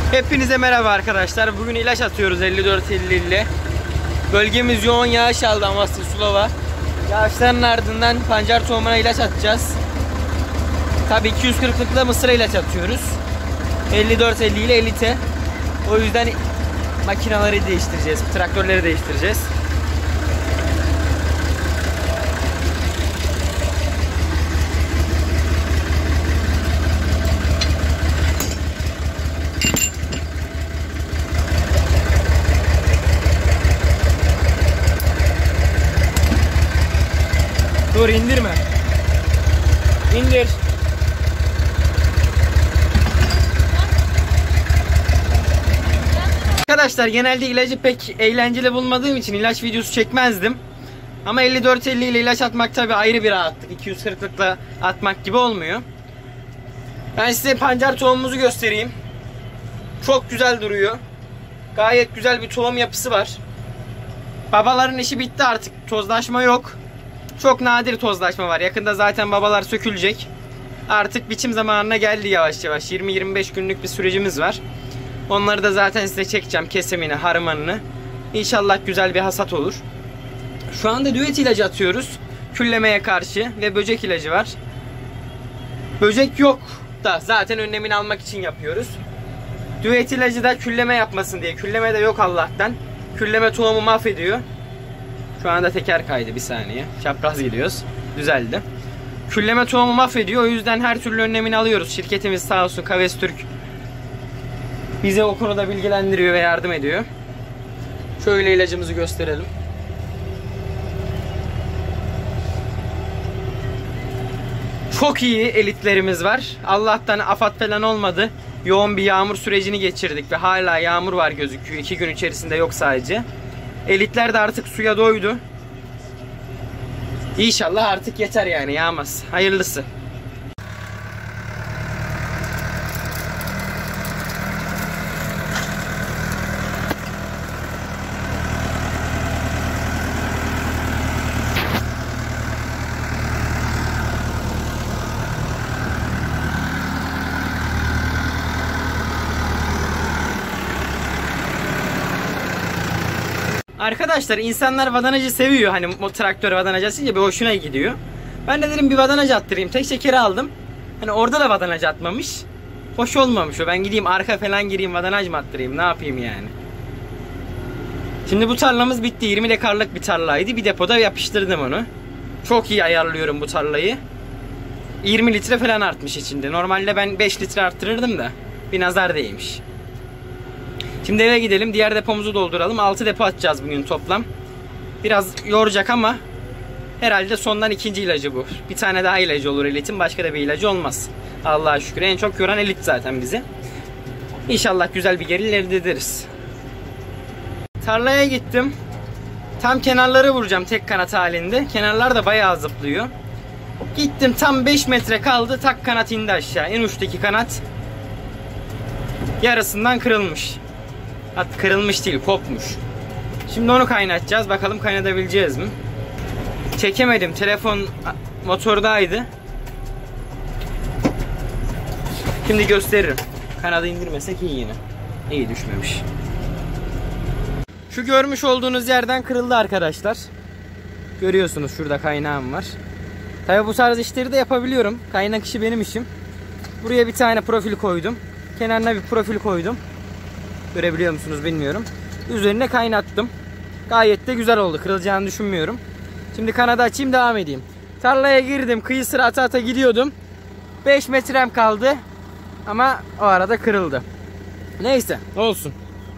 Hepinize merhaba arkadaşlar. Bugün ilaç atıyoruz 54-50 ile. Bölgemiz yoğun yağış aldı Amasya Sulova. Yağışların ardından pancar tohumuna ilaç atacağız. Tabii 240'lıkla mısıra ilaç atıyoruz. 54-50 ile elite. O yüzden makineleri değiştireceğiz, traktörleri değiştireceğiz. Dur, indirme. İndir. Arkadaşlar genelde ilacı pek eğlenceli bulmadığım için ilaç videosu çekmezdim. Ama 54-50 ile ilaç atmak tabi ayrı bir rahatlık. 240'lıkla atmak gibi olmuyor. Ben size pancar tohumumuzu göstereyim. Çok güzel duruyor. Gayet güzel bir tohum yapısı var. Babaların işi bitti artık. Tozlaşma yok. Çok nadir tozlaşma var. Yakında zaten babalar sökülecek. Artık biçim zamanına geldi yavaş yavaş. 20-25 günlük bir sürecimiz var. Onları da zaten size çekeceğim. Kesimini, harmanını. İnşallah güzel bir hasat olur. Şu anda düet ilacı atıyoruz. Küllemeye karşı ve böcek ilacı var. Böcek yok da zaten önlemini almak için yapıyoruz. Düet ilacı da külleme yapmasın diye. Külleme de yok Allah'tan. Külleme tohumu mahvediyor. Şu anda teker kaydı, bir saniye. Çapraz gidiyoruz. Düzeldi. Külleme tohumu mahvediyor. O yüzden her türlü önlemini alıyoruz. Şirketimiz sağ olsun, Kaves Türk bize o konuda bilgilendiriyor ve yardım ediyor. Şöyle ilacımızı gösterelim. Çok iyi elitlerimiz var. Allah'tan afat falan olmadı. Yoğun bir yağmur sürecini geçirdik ve hala yağmur var gözüküyor. 2 gün içerisinde yok sadece. Elitler de artık suya doydu. İnşallah artık yeter yani, yağmaz. Hayırlısı. Arkadaşlar insanlar vadanacı seviyor. Hani o traktör vadanacı atınca bir hoşuna gidiyor. Ben de dedim bir vadanacı attırayım. Tek şekeri aldım. Hani orada da vadanacı atmamış. Hoş olmamış o. Ben gideyim arka falan gireyim, vadanacı mı attırayım, ne yapayım yani. Şimdi bu tarlamız bitti. 20 dekarlık bir tarlaydı. Bir depoda yapıştırdım onu. Çok iyi ayarlıyorum bu tarlayı. 20 litre falan artmış içinde. Normalde ben 5 litre arttırırdım da bir nazar değmiş. Şimdi eve gidelim, diğer depomuzu dolduralım. 6 depo atacağız bugün toplam. Biraz yoracak ama herhalde sondan ikinci ilacı bu. Bir tane daha ilacı olur elitin, başka da bir ilacı olmaz. Allah'a şükür. En çok yoran elit zaten bizi. İnşallah güzel bir gelir elde ederiz. Tarlaya gittim. Tam kenarları vuracağım tek kanat halinde. Kenarlar da bayağı zıplıyor. Gittim, tam 5 metre kaldı. Tak, kanat indi aşağı. En uçtaki kanat yarısından kırılmış. Hatta kırılmış değil, kopmuş. Şimdi onu kaynatacağız. Bakalım kaynatabileceğiz mi? Çekemedim. Telefon motordaydı. Şimdi gösteririm. Kanadı indirmesek iyi yine. İyi, düşmemiş. Şu görmüş olduğunuz yerden kırıldı arkadaşlar. Görüyorsunuz şurada kaynağım var. Tabi bu tarz işleri de yapabiliyorum. Kaynak işi benim işim. Buraya bir tane profil koydum. Kenarına bir profil koydum. Görebiliyor musunuz bilmiyorum. Üzerine kaynattım. Gayet de güzel oldu. Kırılacağını düşünmüyorum. Şimdi kanadı açayım, devam edeyim. Tarlaya girdim. Kıyı sıra ata ata gidiyordum. 5 metrem kaldı. Ama o arada kırıldı. Neyse, olsun.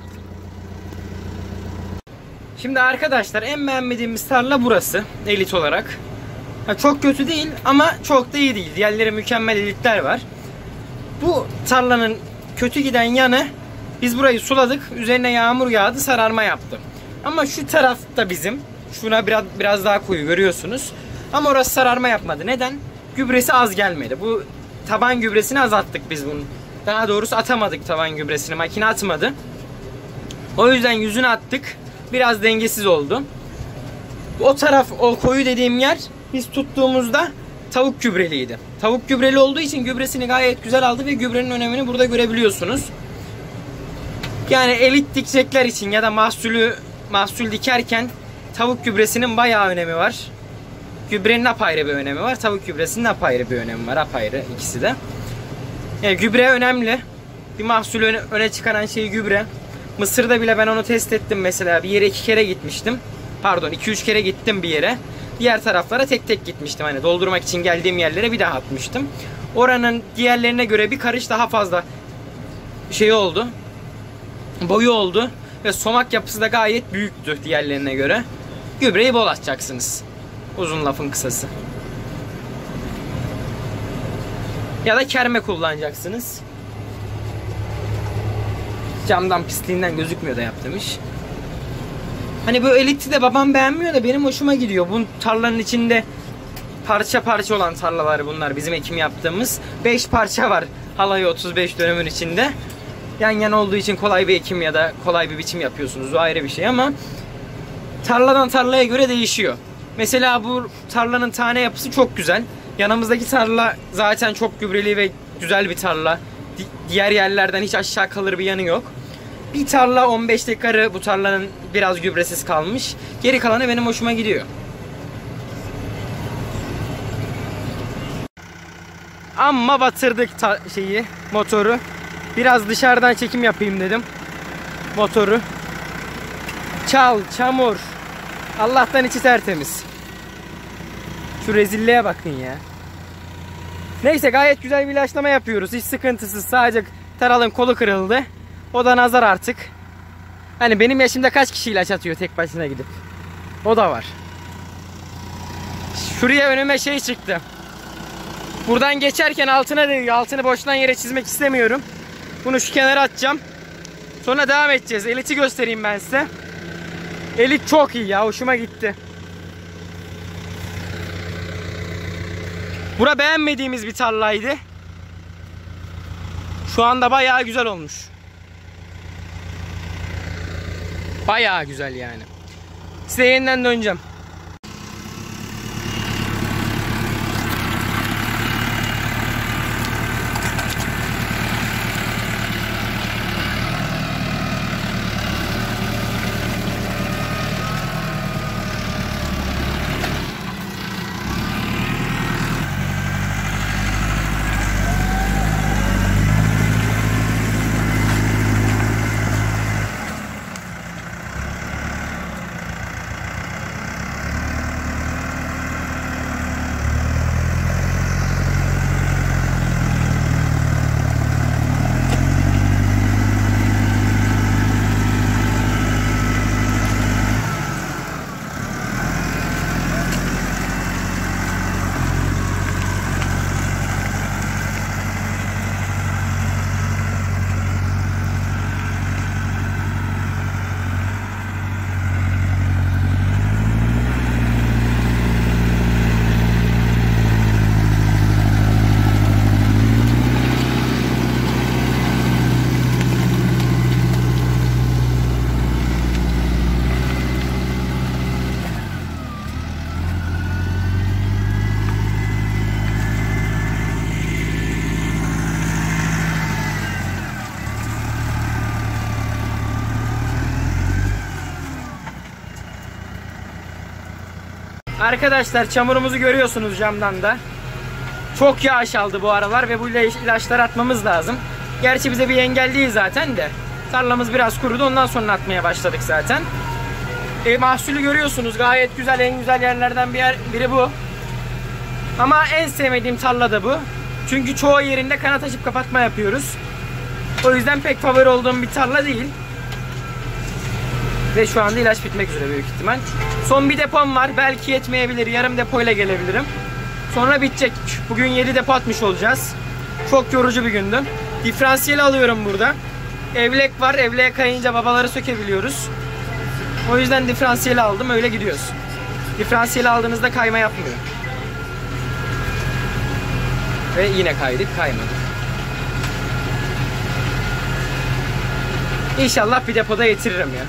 Şimdi arkadaşlar en beğenmediğimiz tarla burası. Elit olarak. Çok kötü değil ama çok da iyi değil. Diğerleri mükemmel elitler var. Bu tarlanın kötü giden yanı, biz burayı suladık. Üzerine yağmur yağdı, sararma yaptı. Ama şu tarafta bizim, şuna biraz daha koyu görüyorsunuz. Ama orası sararma yapmadı. Neden? Gübresi az gelmedi. Bu taban gübresini azalttık biz bunu. Daha doğrusu atamadık taban gübresini. Makine atmadı. O yüzden yüzüne attık. Biraz dengesiz oldu. O taraf, o koyu dediğim yer, biz tuttuğumuzda tavuk gübreliydi. Tavuk gübreli olduğu için gübresini gayet güzel aldı ve gübrenin önemini burada görebiliyorsunuz. Yani elit dikecekler için ya da mahsul dikerken tavuk gübresinin bayağı önemi var. Gübrenin apayrı bir önemi var. Tavuk gübresinin apayrı bir önemi var. Apayrı ikisi de. Yani gübre önemli. Bir mahsulü öne çıkaran şey gübre. Mısır'da bile ben onu test ettim mesela. Bir yere 2 kere gitmiştim. Pardon 2-3 kere gittim bir yere. Diğer taraflara tek tek gitmiştim. Hani doldurmak için geldiğim yerlere bir daha atmıştım. Oranın diğerlerine göre bir karış daha fazla şey oldu. Boyu oldu. Ve somak yapısı da gayet büyüktü diğerlerine göre. Gübreyi bol atacaksınız. Uzun lafın kısası. Ya da kerme kullanacaksınız. Camdan pisliğinden gözükmüyor da yap demiş. Hani bu eliti de babam beğenmiyor da benim hoşuma gidiyor. Bu tarlanın içinde parça parça olan tarlalar bunlar. Bizim ekim yaptığımız 5 parça var. Halayı 35 dönümün içinde. Yan yana olduğu için kolay bir ekim ya da kolay bir biçim yapıyorsunuz. O ayrı bir şey ama tarladan tarlaya göre değişiyor. Mesela bu tarlanın tane yapısı çok güzel. Yanımızdaki tarla zaten çok gübreli ve güzel bir tarla. Diğer yerlerden hiç aşağı kalır bir yanı yok. Bir tarla 15 dekarı bu tarlanın biraz gübresiz kalmış. Geri kalanı benim hoşuma gidiyor. Amma batırdık motoru. Biraz dışarıdan çekim yapayım dedim. Motoru. Çal, çamur. Allah'tan içi tertemiz. Şu rezilliğe bakın ya. Neyse gayet güzel bir ilaçlama yapıyoruz. Hiç sıkıntısız. Sadece taralın kolu kırıldı. O da nazar artık. Hani benim yaşımda kaç kişi ilaç atıyor tek başına gidip. O da var. Şuraya önüme şey çıktı. Buradan geçerken altına değiyor. Altını boştan yere çizmek istemiyorum. Bunu şu kenara atacağım. Sonra devam edeceğiz. Elit'i göstereyim ben size. Elit çok iyi ya. Hoşuma gitti. Bura beğenmediğimiz bir tarlaydı. Şu anda bayağı güzel olmuş. Bayağı güzel yani. Size yeniden döneceğim. Arkadaşlar çamurumuzu görüyorsunuz camdan da. Çok yağış aldı bu aralar ve bu ilaçları atmamız lazım. Gerçi bize bir engel değil zaten de. Tarlamız biraz kurudu, ondan sonra atmaya başladık zaten. Mahsulü görüyorsunuz, gayet güzel, en güzel yerlerden biri bu. Ama en sevmediğim tarla da bu. Çünkü çoğu yerinde kanat açıp kapatma yapıyoruz. O yüzden pek favori olduğum bir tarla değil. Ve şu anda ilaç bitmek üzere büyük ihtimal. Son bir depom var. Belki yetmeyebilir. Yarım depoyla gelebilirim. Sonra bitecek. Bugün 7 depo atmış olacağız. Çok yorucu bir gündü. Diferansiyeli alıyorum burada. Evlek var. Evleğe kayınca babaları sökebiliyoruz. O yüzden diferansiyeli aldım. Öyle gidiyoruz. Diferansiyeli aldığınızda kayma yapmıyor. Ve yine kaydık. Kaymadık. İnşallah bir depoda yetiririm ya.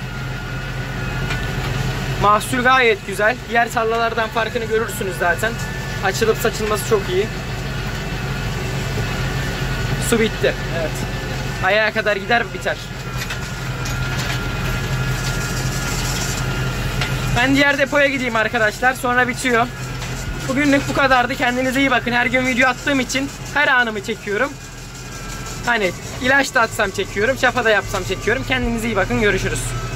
Mahsul gayet güzel. Diğer tarlalardan farkını görürsünüz zaten. Açılıp saçılması çok iyi. Su bitti. Evet. Ayağa kadar gider biter. Ben diğer depoya gideyim arkadaşlar. Sonra bitiyor. Bugünlük bu kadardı. Kendinize iyi bakın. Her gün video attığım için her anımı çekiyorum. Hani ilaç da atsam çekiyorum. Şafa da yapsam çekiyorum. Kendinize iyi bakın. Görüşürüz.